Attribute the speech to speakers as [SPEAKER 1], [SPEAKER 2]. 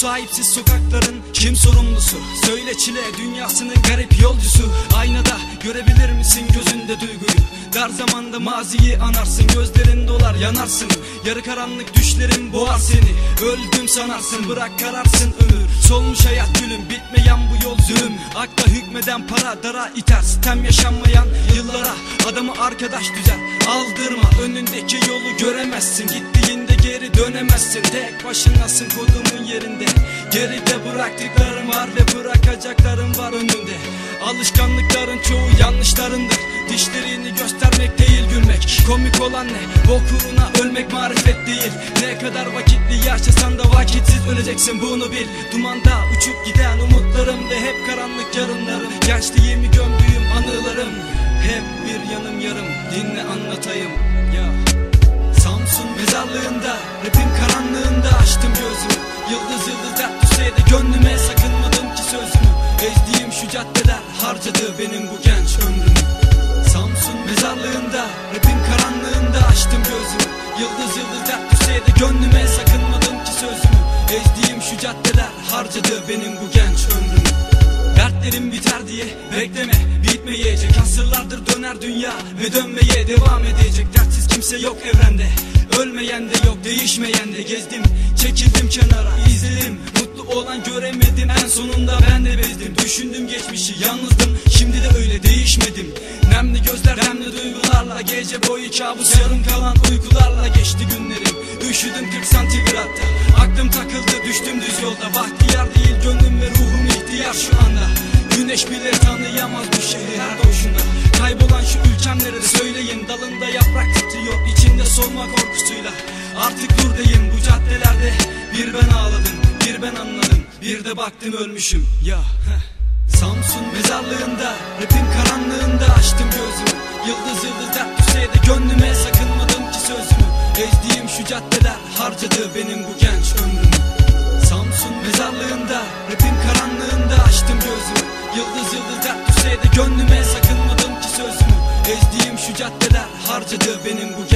[SPEAKER 1] sahipsiz sokakların kim sorumlusu? Söyle çile dünyasının garip yolcusu. Aynada görebilir misin gözünde duyguyu? Dar zamanda maziyi anarsın, gözlerin dolar yanarsın. Yarı karanlık düşlerin boğar seni, öldüm sanarsın, bırak kararsın ömür. Solmuş hayat gülüm, bitmeyen bu yol zulüm. Akla hükmeden para dara iter, sitem yaşanmayan yıllara. Adamı arkadaş düzen aldırma, önündeki yolu göremezsin. Gittiğinde geri dönemezsin, tek başınasın kodumun yerinde. Geride bıraktıklarım var ve bırakacaklarım var önünde. Alışkanlıkların çoğu yanlışlarındır, dişlerini göstermek değil gülmek. Komik olan ne? Bok uğruna ölmek marifet değil. Ne kadar vakitli yaşasan da vakitsiz öleceksin, bunu bil. Dumanda uçup giden umutlarım ve hep karanlık yarınlarım. Gençliğimi gömdüğüm anılarım, hep bir yanım yarım, dinle anlatayım ya. Samsun mezarlığında, rapin karanlığında açtım gözümü. Yıldız yıldız dert düşse de gönlüme sakınmadım ki sözümü. Ezdiğim şu caddeler harcadı benim bu genç ömrümü. Samsun mezarlığında, rapin karanlığında açtım gözümü. Yıldız yıldız dert düşse de gönlüme sakınmadım ki sözümü. Ezdiğim şu caddeler harcadı benim bu genç ömrümü. Dertlerim biter diye bekleme, bitmeyecek. Asırlardır döner dünya ve dönmeye devam edecek. Dertsiz kimse yok evrende, ölmeyen de yok, değişmeyen de. Gezdim, çekildim kenara, izledim, mutlu olan göremedim. En sonunda ben de bezdim, düşündüm geçmişi, yalnızdım, şimdi de öyle değişmedim. Nemli gözler, nemli duygularla, gece boyu kabus, yarım kalan uykularla geçti günlerim. Üşüdüm 40 santigratta, aklım takıldı, düştüm düz yolda. Bahtiyar değil gönlüm ve ruhum ihtiyar şu anda. Güneş bile tanıyamaz bu şehri her doğuşunda. Kaybolan şu ülkem nerede söyleyin, dalında yaprak titriyor içinde solma korkusuyla. Artık buradayım bu caddelerde, bir ben ağladım, bir ben anladım, bir de baktım ölmüşüm ya. Samsun mezarlığında, rapin karanlığında açtım gözümü. Yıldız yıldız dert düşse de gönlüme sakınmadım ki sözümü. Ezdiğim şu caddeler harcadı benim bu genç ömrümü. Samsun mezarlığında, rapin karanlığında açtım gözümü. Yıldız yıldız dert düşse de gönlüme sakınmadım ki sözümü. Ezdiğim şu caddeler harcadı benim bu